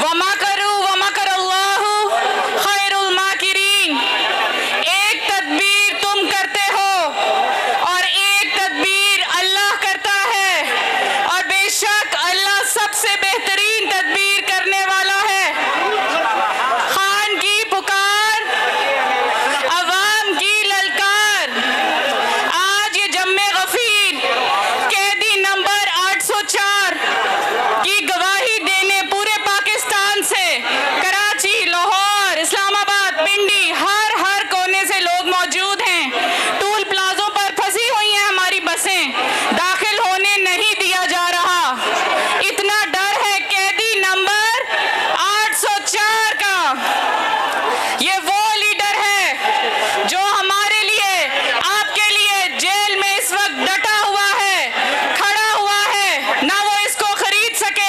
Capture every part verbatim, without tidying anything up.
वमकरू वमकरल्लाहु खैरुल माकिरीन। एक तदबीर तुम करते हो और एक तदबीर अल्लाह करता है, और बेशक अल्लाह सबसे बेहतरीन तदबीर करने वाला है। खान की पुकार, अवाम की ललकार। आज ये जम्मे गफीर कैदी नंबर आठ सौ चार की गवाही देने पूरे पाकिस्तान से, कराची, लाहौर, इस्लामाबाद, पिंडी, हर हर कोने से लोग मौजूद हैं। टूल प्लाजों पर फंसी हुई हैं हमारी बसें, दाखिल होने नहीं दिया जा रहा। इतना डर है कैदी नंबर आठ सौ चार का। ये वो लीडर है जो हमारे लिए, आपके लिए जेल में इस वक्त डटा हुआ है, खड़ा हुआ है। ना वो इसको खरीद सके,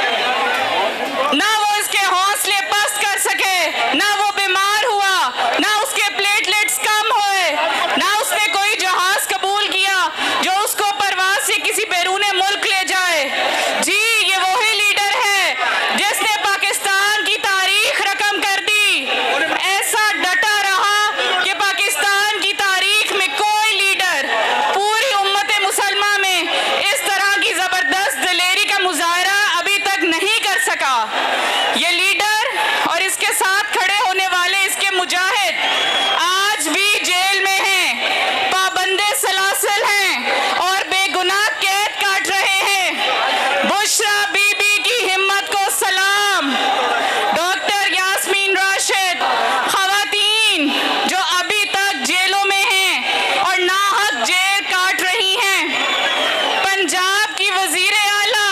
ना वो इसके हौसले पस्त कर सके, ना वो बीमार हुआ, ना उसके प्लेटलेट्स कम हुए, ना उसने कोई जहाज कबूल किया जो उसको परवाज से किसी बैरूने मुल्क ले जाए। जी, ये वही लीडर है जिसने पाकिस्तान की तारीख रकम कर दी। ऐसा डटा रहा कि पाकिस्तान की तारीख में कोई लीडर पूरी उम्मत मुसलमा में इस तरह की जबरदस्त दिलेरी का मुजाहरा अभी तक नहीं कर सका। ये लीडर और इसके साथ खड़े होने वाले इसके मुजाहिद आज भी जेल में हैं, पाबंदे सलासिल हैं और बेगुनाह कैद काट रहे हैं। बुशरा बीबी की हिम्मत को सलाम। डॉक्टर यास्मीन राशिद, खवातीन जो अभी तक जेलों में हैं और नाहक जेल काट रही हैं। पंजाब की वजीर आला,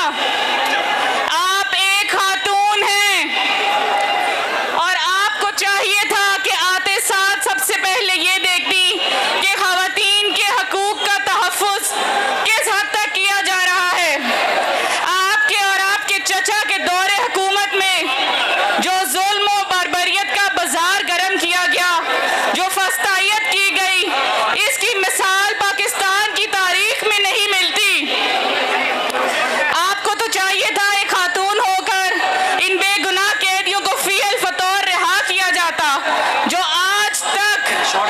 आप एक खातून हैं और आपको चाहिए था कि आते साथ सबसे पहले ये देखती कि खवातीन के हकूक का तहफ़्फ़ुज़ किस हद तक किया जा रहा है। आपके और आपके चचा के दौरे हुकूमत में जो जुल्म और बर्बरियत का बाजार गर्म किया गया, जो फस्तायत की गई, इसकी मिसाल पाकिस्तान की तारीख में नहीं मिलती। आपको तो चाहिए था एक खातून होकर इन बेगुनाह कैदियों को फ़ियल फ़तौर रिहा किया जाता जो आज तक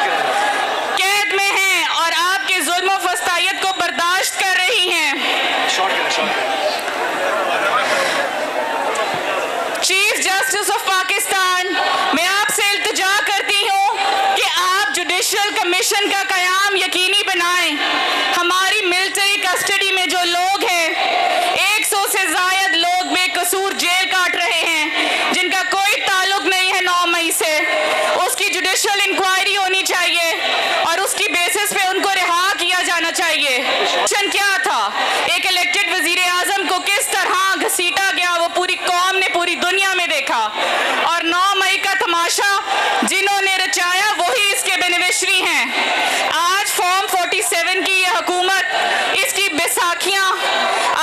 कैद में हैं और आपके जुल्म और फस्तायत को बर्दाश्त कर रही हैं। चीफ जस्टिस ऑफ पाकिस्तान, मैं आपसे इल्तिजा करती हूँ कि आप जुडिशल कमीशन का क़याम यकीनी बनाएं। हमारी मिलिट्री कस्टडी में जो लोग हैं, एक सौ से ज़ायद लोग बेकसूर जेल काट रहे हैं जिनका कोई ताल्लुक नहीं है नौ मई से। उसकी जुडिशल इंक्वायरी होनी चाहिए और उसकी बेसिस पे उनको रिहा किया जाना चाहिए। मिशन क्या था? एक इलेक्टेड वजीर आजम को किस तरह घसीटा गया वो पूरी कौम ने, पूरी दुनिया में देखा, और नौ मई का तमाशा जिन्होंने रचाया वही इसके बेनिफिशरी हैं। आज फॉर्म सैंतालीस की ये हुकूमत, इसकी बैसाखियाँ